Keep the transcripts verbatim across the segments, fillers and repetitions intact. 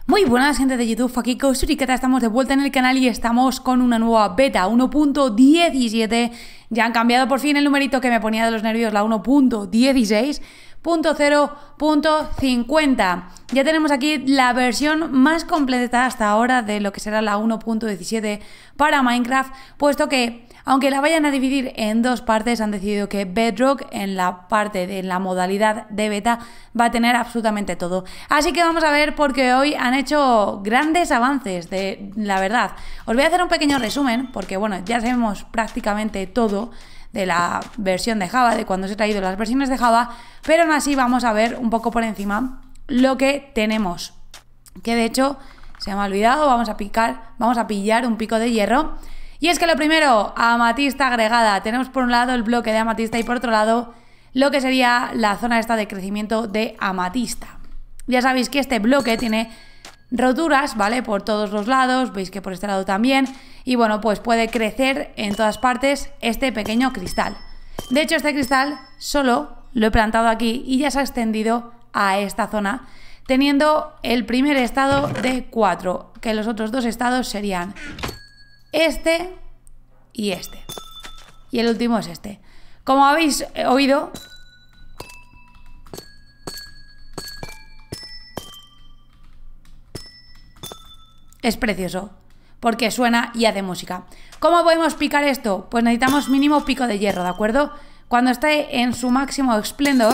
Muy buenas gente de YouTube, aquí Kosurikata, estamos de vuelta en el canal y estamos con una nueva beta uno punto diecisiete. Ya han cambiado por fin el numerito que me ponía de los nervios, la uno punto dieciséis punto cero punto cincuenta. Ya tenemos aquí la versión más completa hasta ahora de lo que será la uno punto diecisiete para Minecraft, puesto que aunque la vayan a dividir en dos partes, han decidido que Bedrock en la parte de la modalidad de beta va a tener absolutamente todo. Así que vamos a ver, porque hoy han hecho grandes avances, de la verdad. Os voy a hacer un pequeño resumen, porque bueno, ya sabemos prácticamente todo de la versión de Java, de cuando se han traído las versiones de Java, pero aún así vamos a ver un poco por encima lo que tenemos. Que de hecho, se me ha olvidado, vamos a picar, vamos a pillar un pico de hierro. Y es que lo primero, amatista agregada. Tenemos por un lado el bloque de amatista y por otro lado lo que sería la zona esta de crecimiento de amatista. Ya sabéis que este bloque tiene roturas, ¿vale? Por todos los lados, veis que por este lado también. Y bueno, pues puede crecer en todas partes este pequeño cristal. De hecho, este cristal solo lo he plantado aquí y ya se ha extendido a esta zona, teniendo el primer estado de cuatro, que los otros dos estados serían este y este. Y el último es este. Como habéis oído, es precioso, porque suena y hace música. ¿Cómo podemos picar esto? Pues necesitamos mínimo pico de hierro, ¿de acuerdo? Cuando esté en su máximo esplendor,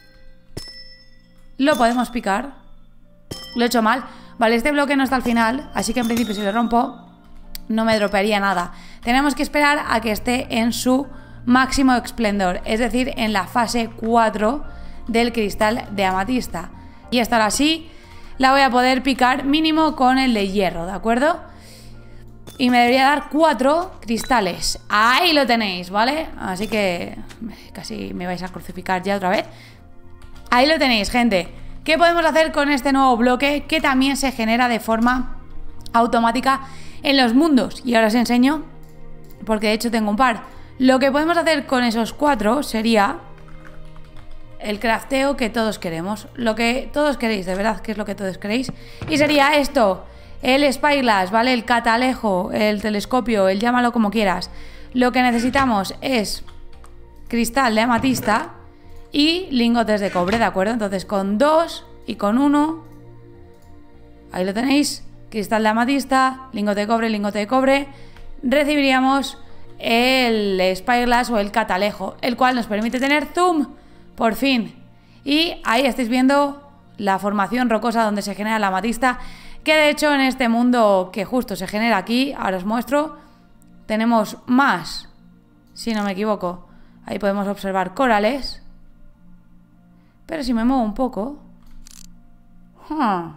lo podemos picar. Lo he hecho mal. Vale, este bloque no está al final, así que en principio si lo rompo no me dropearía nada. Tenemos que esperar a que esté en su máximo esplendor, es decir, en la fase cuatro del cristal de amatista. Y esta ahora sí la voy a poder picar mínimo con el de hierro, ¿de acuerdo? Y me debería dar cuatro cristales. Ahí lo tenéis, ¿vale? Así que casi me vais a crucificar ya otra vez. Ahí lo tenéis, gente. ¿Qué podemos hacer con este nuevo bloque que también se genera de forma automática en los mundos? Y ahora os enseño, porque de hecho tengo un par. Lo que podemos hacer con esos cuatro sería el crafteo que todos queremos. Lo que todos queréis, de verdad, que es lo que todos queréis. Y sería esto, el Spyglass, ¿vale? El catalejo, el telescopio, el llámalo como quieras. Lo que necesitamos es cristal de amatista y lingotes de cobre, ¿de acuerdo? Entonces con dos y con uno, ahí lo tenéis. Cristal de amatista, lingote de cobre, lingote de cobre, recibiríamos el Spyglass o el catalejo, el cual nos permite tener zoom, por fin. Y ahí estáis viendo la formación rocosa donde se genera la amatista, que de hecho en este mundo que justo se genera aquí, ahora os muestro, tenemos más, si no me equivoco. Ahí podemos observar corales, pero si me muevo un poco... Huh.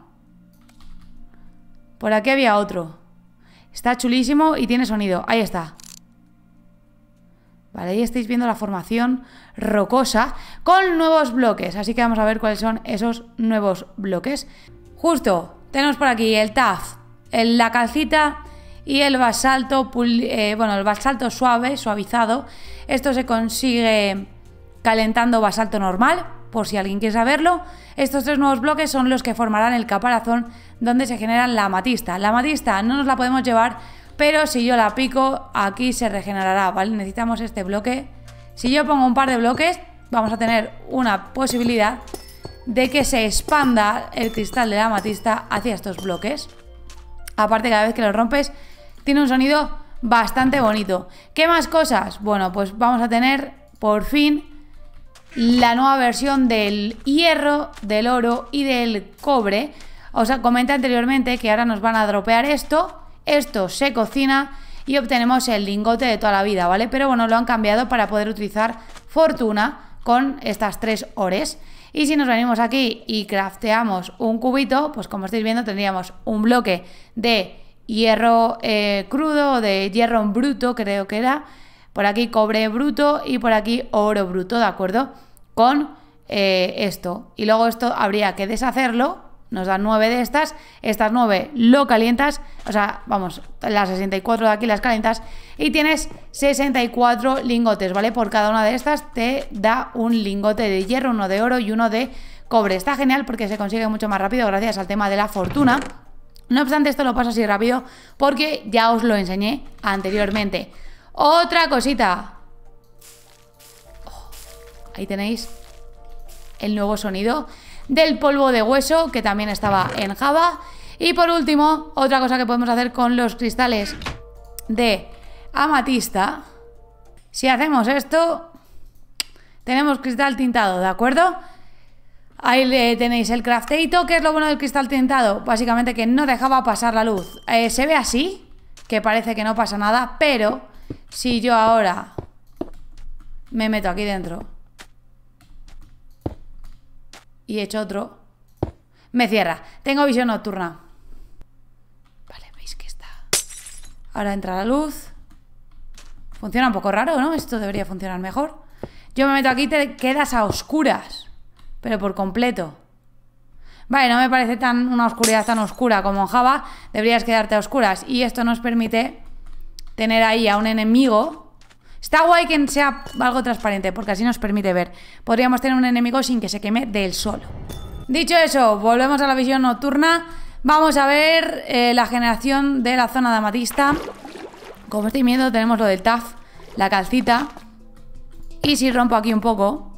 Por aquí había otro. Está chulísimo y tiene sonido. Ahí está. Vale, ahí estáis viendo la formación rocosa con nuevos bloques. Así que vamos a ver cuáles son esos nuevos bloques. Justo, tenemos por aquí el taf, el, la calcita y el basalto, eh, bueno, el basalto suave, suavizado. Esto se consigue calentando basalto normal, por si alguien quiere saberlo. Estos tres nuevos bloques son los que formarán el caparazón donde se genera la amatista. La amatista no nos la podemos llevar, pero si yo la pico, aquí se regenerará, ¿vale? Necesitamos este bloque. Si yo pongo un par de bloques, vamos a tener una posibilidad de que se expanda el cristal de la amatista hacia estos bloques. Aparte, cada vez que lo rompes, tiene un sonido bastante bonito. ¿Qué más cosas? Bueno, pues vamos a tener, por fin, la nueva versión del hierro, del oro y del cobre. Os comenté anteriormente que ahora nos van a dropear esto, esto se cocina y obtenemos el lingote de toda la vida, ¿vale? Pero bueno, lo han cambiado para poder utilizar fortuna con estas tres ores. Y si nos venimos aquí y crafteamos un cubito, pues como estáis viendo tendríamos un bloque de hierro eh, crudo, de hierro en bruto, creo que era. Por aquí cobre bruto y por aquí oro bruto, ¿de acuerdo? Con eh, esto. Y luego esto habría que deshacerlo. Nos dan nueve de estas, estas nueve lo calientas, o sea, vamos, las sesenta y cuatro de aquí las calientas y tienes sesenta y cuatro lingotes, ¿vale? Por cada una de estas te da un lingote de hierro, uno de oro y uno de cobre. Está genial porque se consigue mucho más rápido gracias al tema de la fortuna. No obstante, esto lo paso así rápido porque ya os lo enseñé anteriormente. Otra cosita. Oh, ahí tenéis el nuevo sonido del polvo de hueso, que también estaba en Java. Y por último, otra cosa que podemos hacer con los cristales de amatista. Si hacemos esto, tenemos cristal tintado, ¿de acuerdo? Ahí le tenéis el crafteito. ¿Qué es lo bueno del cristal tintado? Básicamente que no dejaba pasar la luz. Eh, se ve así, que parece que no pasa nada, pero si yo ahora me meto aquí dentro y echo otro, me cierra. Tengo visión nocturna. Vale, veis que está. Ahora entra la luz. Funciona un poco raro, ¿no? Esto debería funcionar mejor. Yo me meto aquí y te quedas a oscuras, pero por completo. Vale, no me parece tan una oscuridad tan oscura como en Java. Deberías quedarte a oscuras. Y esto nos permite tener ahí a un enemigo. Está guay que sea algo transparente, porque así nos permite ver. Podríamos tener un enemigo sin que se queme del sol. Dicho eso, volvemos a la visión nocturna. Vamos a ver eh, la generación de la zona de amatista. Como estoy viendo, tenemos lo del T A F, la calcita. Y si rompo aquí un poco,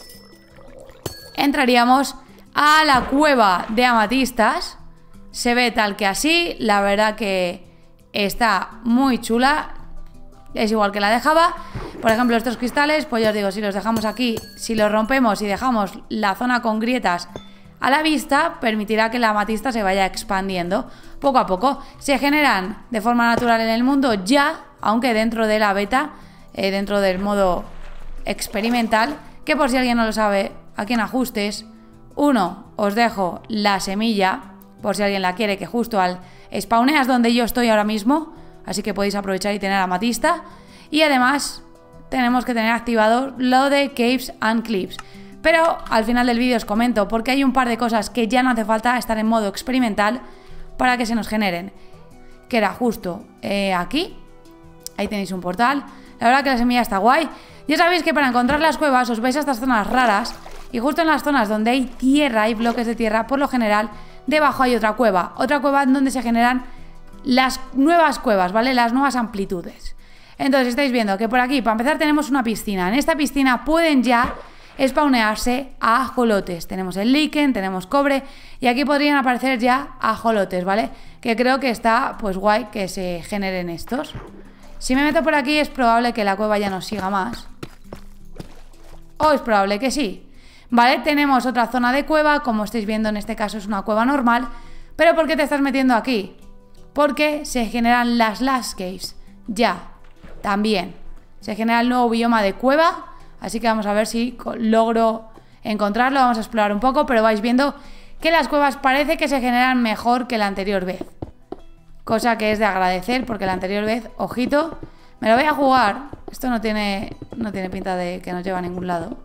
entraríamos a la cueva de amatistas. Se ve tal que así. La verdad que está muy chula. Es igual que la de Java. Por ejemplo, estos cristales, pues ya os digo, si los dejamos aquí, si los rompemos y dejamos la zona con grietas a la vista, permitirá que la amatista se vaya expandiendo poco a poco. Se generan de forma natural en el mundo ya, aunque dentro de la beta, eh, dentro del modo experimental, que por si alguien no lo sabe, aquí en ajustes, uno, os dejo la semilla, por si alguien la quiere, que justo al spawneas donde yo estoy ahora mismo, así que podéis aprovechar y tener amatista. Y además tenemos que tener activado lo de Caves and Cliffs. Pero al final del vídeo os comento, porque hay un par de cosas que ya no hace falta estar en modo experimental para que se nos generen. Que era justo eh, aquí. Ahí tenéis un portal. La verdad que la semilla está guay. Ya sabéis que para encontrar las cuevas os vais a estas zonas raras. Y justo en las zonas donde hay tierra, hay bloques de tierra, por lo general, debajo hay otra cueva. Otra cueva donde se generan las nuevas cuevas, ¿vale? Las nuevas amplitudes. Entonces estáis viendo que por aquí, para empezar, tenemos una piscina. En esta piscina pueden ya spawnearse ajolotes. Tenemos el líquen, tenemos cobre y aquí podrían aparecer ya ajolotes, ¿vale? Que creo que está, pues guay que se generen estos. Si me meto por aquí es probable que la cueva ya no siga más. O es probable que sí. Vale, tenemos otra zona de cueva, como estáis viendo en este caso es una cueva normal. ¿Pero por qué te estás metiendo aquí? Porque se generan las last caves. Ya, también. Se genera el nuevo bioma de cueva. Así que vamos a ver si logro encontrarlo. Vamos a explorar un poco, pero vais viendo que las cuevas parece que se generan mejor que la anterior vez. Cosa que es de agradecer, porque la anterior vez, ojito, me lo voy a jugar. Esto no tiene, no tiene pinta de que nos lleva a ningún lado.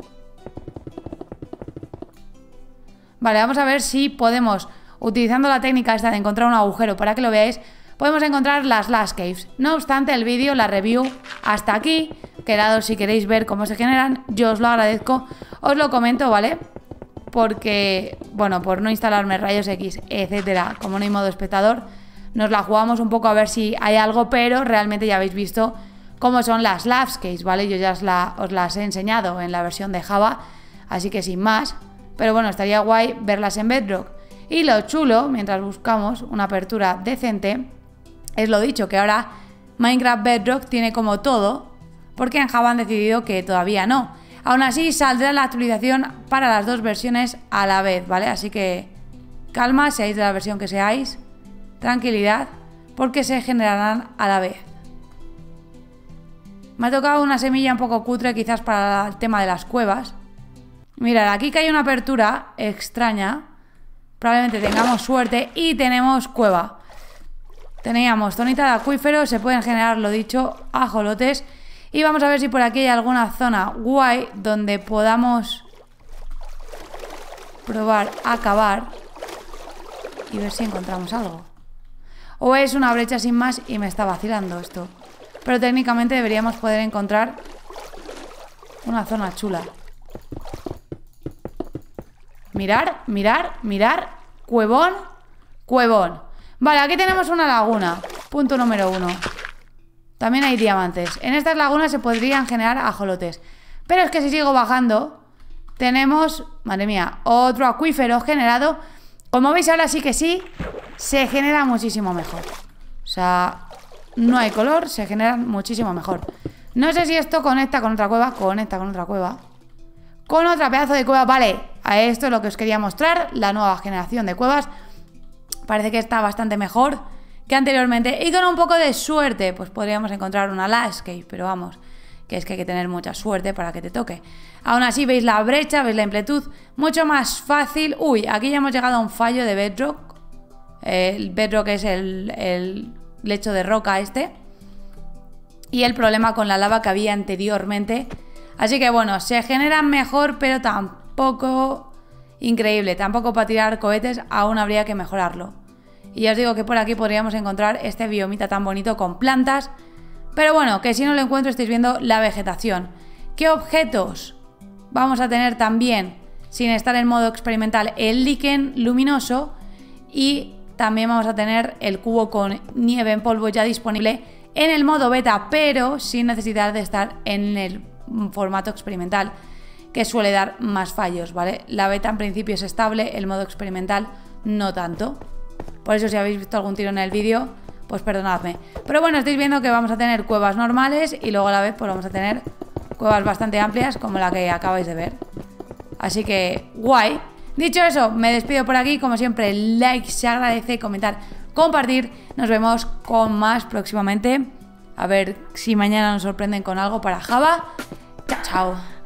Vale, vamos a ver si podemos, utilizando la técnica esta de encontrar un agujero, para que lo veáis, podemos encontrar las last caves. No obstante, el vídeo, la review, hasta aquí. Quedados si queréis ver cómo se generan, yo os lo agradezco. Os lo comento, ¿vale? Porque, bueno, por no instalarme rayos X, etcétera, como no hay modo espectador, nos la jugamos un poco a ver si hay algo, pero realmente ya habéis visto cómo son las last caves, ¿vale? Yo ya os, la, os las he enseñado en la versión de Java, así que sin más. Pero bueno, estaría guay verlas en Bedrock. Y lo chulo, mientras buscamos una apertura decente, es lo dicho, que ahora Minecraft Bedrock tiene como todo, porque en Java han decidido que todavía no. Aún así, saldrá la actualización para las dos versiones a la vez, ¿vale? Así que calma, seáis de la versión que seáis, tranquilidad, porque se generarán a la vez. Me ha tocado una semilla un poco cutre quizás para el tema de las cuevas. Mirad, aquí que hay una apertura extraña, probablemente tengamos suerte y tenemos cueva. Teníamos zonita de acuífero, se pueden generar, lo dicho, ajolotes. Y vamos a ver si por aquí hay alguna zona guay donde podamos probar a cavar y ver si encontramos algo. O es una brecha sin más y me está vacilando esto. Pero técnicamente deberíamos poder encontrar una zona chula. Mirar, mirar, mirar. Cuevón, cuevón. Vale, aquí tenemos una laguna. Punto número uno. También hay diamantes. En estas lagunas se podrían generar ajolotes. Pero es que si sigo bajando, tenemos, madre mía, otro acuífero generado. Como veis ahora sí que sí, se genera muchísimo mejor. O sea, no hay color, se genera muchísimo mejor. No sé si esto conecta con otra cueva. Conecta con otra cueva. Con otra pedazo de cueva. Vale, a esto es lo que os quería mostrar. La nueva generación de cuevas. Parece que está bastante mejor que anteriormente. Y con un poco de suerte, pues podríamos encontrar una Last Cave. Pero vamos, que es que hay que tener mucha suerte para que te toque. Aún así, veis la brecha, veis la amplitud. Mucho más fácil. Uy, aquí ya hemos llegado a un fallo de Bedrock. El Bedrock es el, el lecho de roca este. Y el problema con la lava que había anteriormente. Así que bueno, se generan mejor, pero tampoco increíble. Tampoco para tirar cohetes, aún habría que mejorarlo. Y ya os digo que por aquí podríamos encontrar este biomita tan bonito con plantas. Pero bueno, que si no lo encuentro estáis viendo la vegetación. ¿Qué objetos vamos a tener también sin estar en modo experimental? El líquen luminoso y también vamos a tener el cubo con nieve en polvo ya disponible en el modo beta, pero sin necesidad de estar en el formato experimental, que suele dar más fallos, ¿vale? La beta en principio es estable, el modo experimental no tanto. Por eso si habéis visto algún tiro en el vídeo, pues perdonadme. Pero bueno, estáis viendo que vamos a tener cuevas normales y luego a la vez pues vamos a tener cuevas bastante amplias como la que acabáis de ver. Así que guay. Dicho eso, me despido por aquí. Como siempre, like se agradece, comentar, compartir. Nos vemos con más próximamente. A ver si mañana nos sorprenden con algo para Java. Chao, chao.